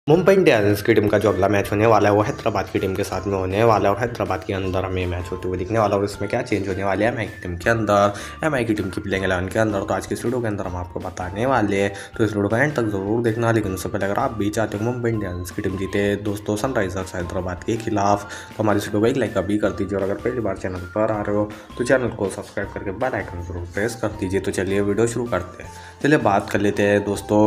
Mumbai Indians की team का जो अगला मैच होने वाला है वो हैदराबाद की टीम के साथ में होने वाला है और हैदराबाद के अंदर हमें मैच होते हुए दिखने वाला है और इसमें क्या चेंज होने वाले हैं एमआई की टीम के अंदर, एमआई की टीम की प्लेइंग 11 के अंदर। तो आज की इस वीडियो के अंदर हम आपको बताने वाले हैं, तो इस वीडियो का एंड तक जरूर देखना। लेकिन उससे पहले अगर आप भी चाहते हो मुंबई इंडियंस की टीम जीते दोस्तों सनराइजर्स हैदराबाद के खिलाफ, तो हमारी इस वीडियो को एक लाइक अभी कर दीजिए और अगर पहली बार चैनल पर आ रहे हो तो चैनल को सब्सक्राइब करके बेल आइकन जरूर प्रेस कर दीजिए। तो चलिए वीडियो शुरू करते हैं। चलिए बात कर लेते हैं दोस्तों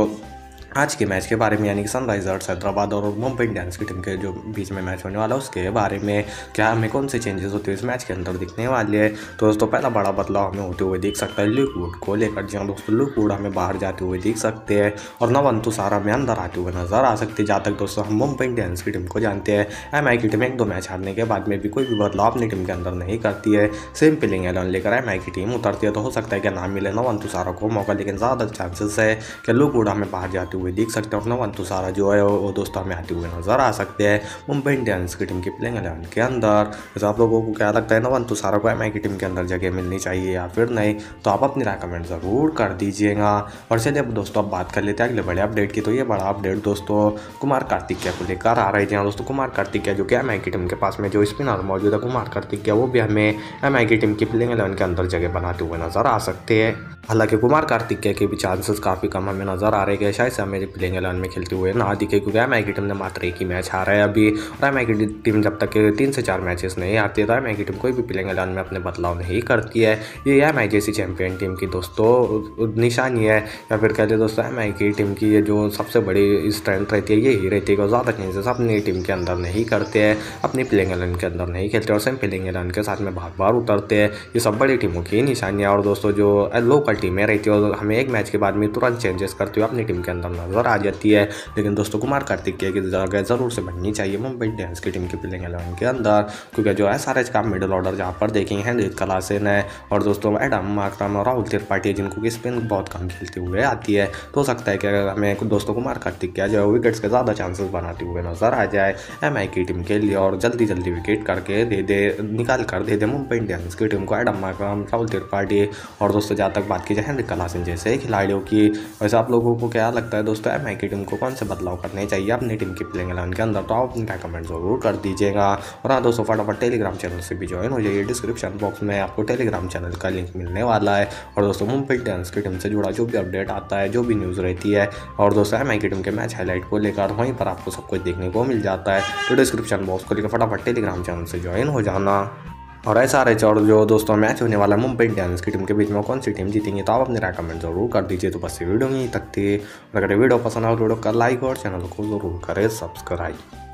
आज के मैच के बारे में, यानी कि सनराइजर्स हैदराबाद और मुंबई इंडियंस की टीम के जो बीच में मैच होने वाला है उसके बारे में, क्या हमें कौन से चेंजेस होते हैं इस मैच के अंदर दिखने वाले हैं। तो दोस्तों पहला बड़ा बदलाव हमें होते हुए दिख सकता है ल्यूक वुड को लेकर। जी हाँ दोस्तों, ल्यूक वुड हमें बाहर जाते हुए दिख सकते हैं और नवन तुषार हमें अंदर आते हुए नजर आ सकते हैं। जहाँ तक दोस्तों हम मुंबई इंडियंस की टीम को जानते हैं, एमआई की टीम 1-2 मैच हारने के बाद में भी कोई भी बदलाव अपनी टीम के अंदर नहीं करती है। सेम प्लेइंग 11 लेकर एमआई की टीम उतरती है। तो हो सकता है कि ना मिले नवन तुषार को मौका, लेकिन ज़्यादा चांसेस है कि ल्यूक वुड हमें बाहर जाते हुए दिख सकते हैं और नवन तुषार जो है वो दोस्तों हमें आते हुए नजर आ सकते हैं मुंबई इंडियंस की टीम की प्लेइंग 11 के अंदर। तो आप लोगों को क्या लगता है, नवन तुषार को एमआई की टीम के अंदर जगह मिलनी चाहिए या फिर नहीं? तो आप अपनी राय कमेंट जरूर कर दीजिएगा। और चलिए अब दोस्तों अब बात कर लेते हैं अगले बड़े अपडेट की। तो ये बड़ा अपडेट दोस्तों कुमार कार्तिकेय को लेकर आ रही है। दोस्तों कुमार कार्तिकेय जो कि एमआई की टीम के पास में जो स्पिनर मौजूद है कुमार कार्तिकेय, वो भी हमें एमआई की टीम की प्लेइंग 11 के अंदर जगह बनाते हुए नजर आ सकते हैं। हालांकि कुमार कार्तिकेय के भी चांसेस काफ़ी कम हमें नजर आ रहे हैं, शायद से हमें प्लेइंग 11 में खेलते हुए ना दिखे, क्योंकि एमआई की टीम ने मात्र एक ही मैच हारा है अभी। और एमआई की टीम जब तक 3 से 4 मैचेस नहीं आती है तो एमआई की टीम कोई भी प्लेइंग 11 में अपने बदलाव नहीं करती है। ये एमआई जैसी चैंपियन टीम की दोस्तों निशानी है, या फिर कहते दोस्तों एमआई की टीम की ये जो सबसे बड़ी स्ट्रेंथ रहती है यही रहती है कि ज़्यादा चेंजेस अपनी टीम के अंदर नहीं करते हैं, अपनी प्लेइंग 11 के अंदर नहीं खेलते और सेम प्लेइंग 11 के साथ में बार बार उतरते हैं। ये सब बड़ी टीमों की निशानी है। और दोस्तों जो लोकल टीमें रहती है हमें एक मैच के बाद में तुरंत चेंजेस करते हुए अपनी टीम के अंदर नजर आ जाती है। लेकिन दोस्तों कुमार कार्तिकेय की जगह जरूर से बननी चाहिए मुंबई इंडियंस की टीम की प्लेइंग 11 के अंदर, क्योंकि जो एसआरएच का मिडिल ऑर्डर जहाँ पर देखेंगे हेनरिक क्लासेन है और दोस्तों एडम मार्करम और राहुल त्रिपाठी, जिनको की स्पिन बहुत कम खेलते हुए आती है। तो हो सकता है कि हमें दोस्तों कुमार कार्तिकेय जो है विकेट्स के ज़्यादा चांसेस बनाते हुए नजर आ जाए एमआई की टीम के लिए और जल्दी जल्दी विकेट करके निकाल कर दे दे मुंबई इंडियंस की टीम को एडम मार्करम, राहुल त्रिपाठी और दोस्तों जहाँ तक बात की जाए हेनरिक क्लासेन जैसे खिलाड़ियों की। वैसे आप लोगों को क्या लगता है दोस्तों, एमआई की टीम को कौन से बदलाव करने चाहिए अपनी टीम की प्लेइंग 11 के अंदर? तो आप अपना कमेंट जरूर कर दीजिएगा। और हाँ दोस्तों फटाफट टेलीग्राम चैनल से भी ज्वाइन हो जाइए, डिस्क्रिप्शन बॉक्स में आपको टेलीग्राम चैनल का लिंक मिलने वाला है। और दोस्तों मुंबई इंडियंस की टीम से जुड़ा जो भी अपडेट आता है, जो भी न्यूज़ रहती है और दोस्तों एमआई की टीम के मैच हाईलाइट को लेकर वहीं पर आपको सब कुछ देखने को मिल जाता है। तो डिस्क्रिप्शन बॉक्स को लेकर फटाफट टेलीग्राम चैनल से ज्वाइन हो जाना। और एसआरएच और जो दोस्तों मैच होने वाला मुंबई इंडियंस की टीम के बीच में कौन सी टीम जीतेंगी, तो आप अपने राय कमेंट जरूर कर दीजिए। तो बस ये वीडियो यहीं तक थी। और अगर वीडियो पसंद आए तो वीडियो का लाइक और चैनल को जरूर करें सब्सक्राइब।